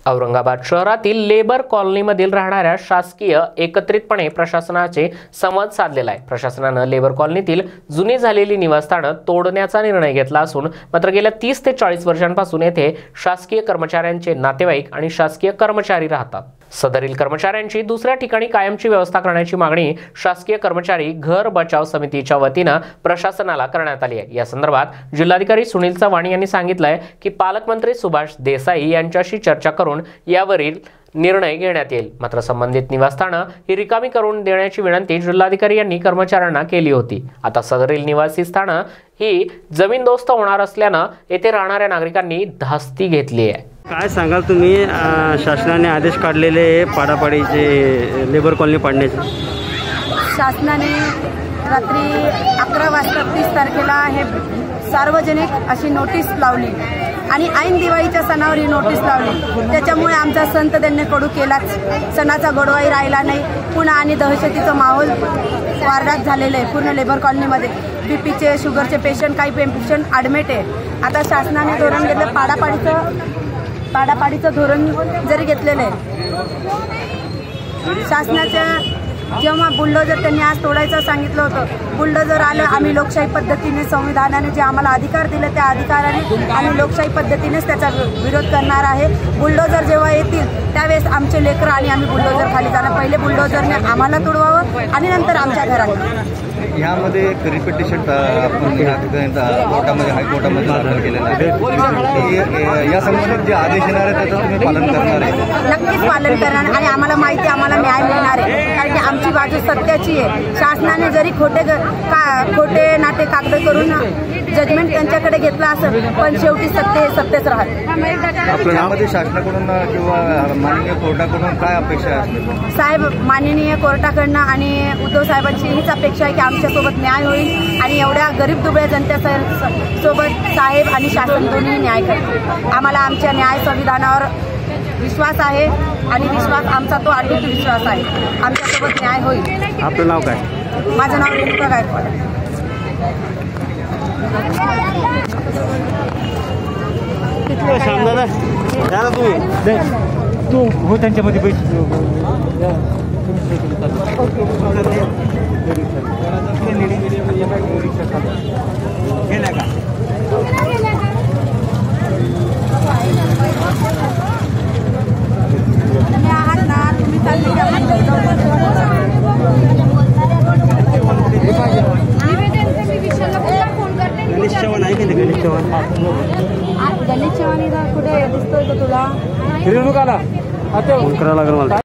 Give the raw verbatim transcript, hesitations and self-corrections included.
औरंगाबाद शहरातील लेबर कॉलनीमधील राहणाऱ्या शासकीय एकत्रितपणे प्रशासनाचे संवाद साधलेला आहे। प्रशासनाने लेबर कॉलनीतील जुनी झालेली निवासस्थाने तोडण्याचा निर्णय घेतला असून मात्र गेल्या तीस ते चाळीस वर्षांपासून येथे शासकीय कर्मचाऱ्यांचे नातेवाईक आणि शासकीय कर्मचारी राहतात। सदरील कर्मचाऱ्यांची दुसऱ्या ठिकाणी कायमची व्यवस्था करण्याची मागणी शासकीय कर्मचारी घर बचाव समितीच्या वतीने प्रशासनाला करण्यात आली आहे। या संदर्भात जिल्हाधिकारी सुनील चव्हाण यांनी सांगितले की पालकमंत्री सुभाष देसाई यांच्याशी चर्चा करून यावरील निर्णय घेण्यात येईल। मात्र संबंधित निवासस्थाने ही रिकामी करून देण्याची विनंती जिल्हाधिकारी यांनी कर्मचाऱ्यांना केली होती। आता सदरील निवासी स्थाने ही जमीनदोस्त होणार असल्याने येथे राहणाऱ्या नागरिकांनी धास्ती घेतली आहे। काय सांगाल तुम्ही, शासनाने आदेश काढलेले पाडापाडीचे लेबर कॉलनी पाडण्याचे? शासनाने रात्री अकरा वाजता तीस तारखेला हे सार्वजनिक अशी नोटीस लावली आणि ऐन दिवाळीच्या सणावर ही नोटीस लावली। त्याच्यामुळे आमचा संत त्यांनी कडू केलाच, सणाचा गोडवाही राहिला नाही। पुन्हा आणि दहशतीचा माहोल वारदात झालेला आहे पूर्ण लेबर कॉलनीमध्ये। बीपीचे शुगरचे पेशंट, काही पेशंट ॲडमिट आहे। आता शासनाने धोरण घेतलं पाडापाडीचं पाडापाडीचं धोरण जरी घेतलेलं आहे। शासनाच्या जेव्हा बुलडोजर त्यांनी आज तोडायचं सांगितलं होतं, बुलडोजर आलं, आम्ही लोकशाही पद्धतीने संविधानाने जे आम्हाला अधिकार दिले त्या अधिकाराने आम्ही लोकशाही पद्धतीनेच त्याचा विरोध करणार आहे। बुलडोजर जेव्हा येतील त्यावेळेस आमचे लेकरं आणि आम्ही बुलडोजर खाली जाणार। पहिले बुलडोजरने आम्हाला तोडवावं आणि नंतर आमच्या घराला। यामध्ये रिपिटेशन आपण कोर्टामध्ये हायकोर्टामध्ये दाखल केलेला आहे। या संबंधित जे आदेश येणार आहे त्याचं तुम्ही पालन करणार आहे? नक्कीच पालन करणार आणि आम्हाला माहिती, आम्हाला न्याय मिळणार आहे, कारण की आमची बाजू सत्याची आहे। शासनाने जरी खोटे का खोटे नाटे कागद करून जजमेंट त्यांच्याकडे घेतला असेल, पण शेवटी सत्य सत्यच राहते। आपल्या यामध्ये शासनाकडून किंवा माननीय कोर्टाकडून काय अपेक्षा आहे? साहेब, माननीय कोर्टाकडनं आणि उद्धव साहेबांची हीच अपेक्षा आहे की आमच्यासोबत न्याय होईल आणि एवढ्या गरीब दुबळ्या जनतेच्या सोबत साहेब आणि शासन दोन्ही न्याय करतील। आम्हाला आमच्या न्याय संविधानावर विश्वास आहे आणि विश्वास आमचा तो अटूट विश्वास आहे। आमच्यासोबत न्याय होईल। आपलं नाव काय? माझं नाव रेणुका गायकवाड आहे। तू हो त्यांच्यामध्ये पैसे गेला का? तुम्ही आहात ना, तुम्ही चालली गणेश चव्हाण आहे की गणेश चव्हाण? गणेश चव्हाण कुठे दिसतोय का तुला? फोन करायला लागेल मला।